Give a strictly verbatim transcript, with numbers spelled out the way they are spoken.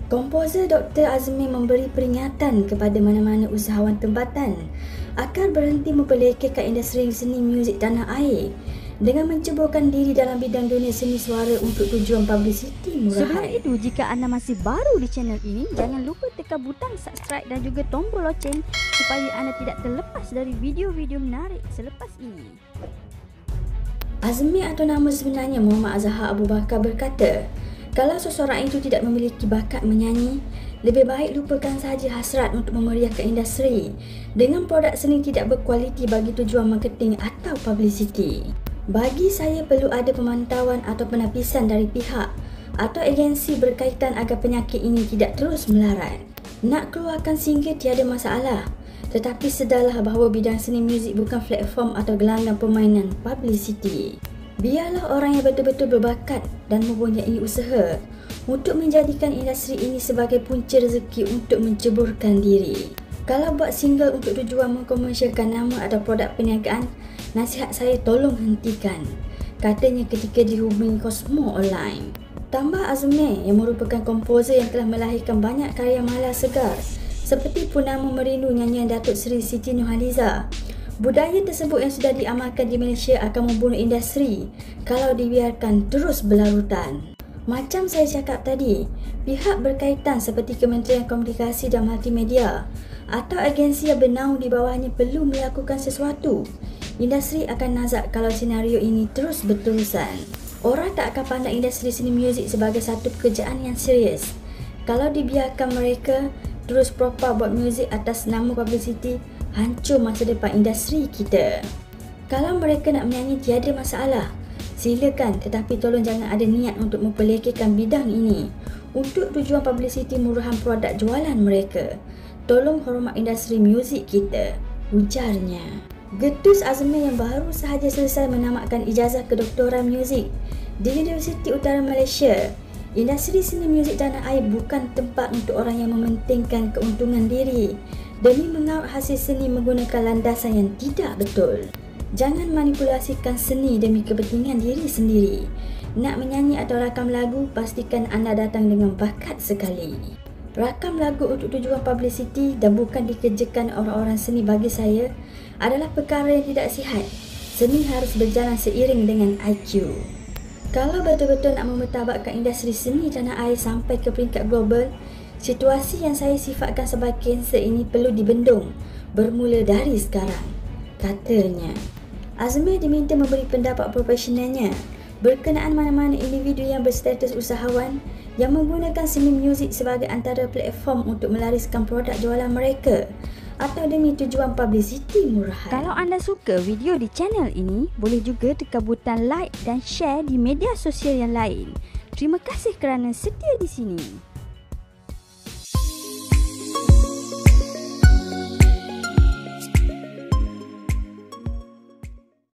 Komposer Doktor Azmi memberi peringatan kepada mana-mana usahawan tempatan agar berhenti membelekehkan industri seni muzik tanah air dengan menceburkan diri dalam bidang dunia seni suara untuk tujuan publicity murahan. Sebelum itu, jika anda masih baru di channel ini, jangan lupa tekan butang subscribe dan juga tombol loceng supaya anda tidak terlepas dari video-video menarik selepas ini. Azmi atau nama sebenarnya Muhammad Azhar Abu Bakar berkata, kalau seseorang itu tidak memiliki bakat menyanyi, lebih baik lupakan sahaja hasrat untuk memeriahkan industri dengan produk seni tidak berkualiti bagi tujuan marketing atau publicity. Bagi saya perlu ada pemantauan atau penapisan dari pihak atau agensi berkaitan agar penyakit ini tidak terus melarat. Nak keluarkan single tiada masalah, tetapi sedarlah bahawa bidang seni muzik bukan platform atau gelanggang permainan publicity. Biarlah orang yang betul-betul berbakat dan mempunyai usaha untuk menjadikan industri ini sebagai punca rezeki untuk menceburkan diri. Kalau buat single untuk tujuan mengkomersialkan nama atau produk perniagaan, nasihat saya tolong hentikan, katanya ketika dihubungi Cosmo Online. Tambah Azmi yang merupakan komposer yang telah melahirkan banyak karya malas segar seperti Purnama Merindu nyanyian Datuk Seri Siti Nurhaliza. Budaya tersebut yang sudah diamalkan di Malaysia akan membunuh industri kalau dibiarkan terus berlarutan. Macam saya cakap tadi, pihak berkaitan seperti Kementerian Komunikasi dan Multimedia atau agensi yang bernaung di bawahnya perlu melakukan sesuatu. Industri akan nazak kalau senario ini terus berterusan. Orang tak akan pandang industri seni muzik sebagai satu pekerjaan yang serius. Kalau dibiarkan mereka terus propa buat muzik atas nama publicity, hancur masa depan industri kita. Kalau mereka nak menyanyi tiada masalah, silakan, tetapi tolong jangan ada niat untuk memperlekehkan bidang ini untuk tujuan publicity murahan produk jualan mereka. Tolong hormat industri muzik kita, ujarnya. Getus Azmi yang baru sahaja selesai menamatkan ijazah kedoktoran muzik di Universiti Utara Malaysia. Industri seni muzik tanah air bukan tempat untuk orang yang mementingkan keuntungan diri demi mengaut hasil seni menggunakan landasan yang tidak betul. Jangan manipulasikan seni demi kepentingan diri sendiri. Nak menyanyi atau rakam lagu, pastikan anda datang dengan bakat sekali. Rakam lagu untuk tujuan publicity dan bukan dikerjakan orang-orang seni bagi saya adalah perkara yang tidak sihat. Seni harus berjalan seiring dengan I Q. Kalau betul-betul nak memertabatkan industri seni tanah air sampai ke peringkat global, situasi yang saya sifatkan sebagai kanser ini perlu dibendung bermula dari sekarang, katanya. Azmi diminta memberi pendapat profesionalnya berkenaan mana-mana individu yang berstatus usahawan yang menggunakan seni muzik sebagai antara platform untuk melariskan produk jualan mereka atau demi tujuan publicity murahan. Kalau anda suka video di channel ini, boleh juga tekan butang like dan share di media sosial yang lain. Terima kasih kerana setia di sini.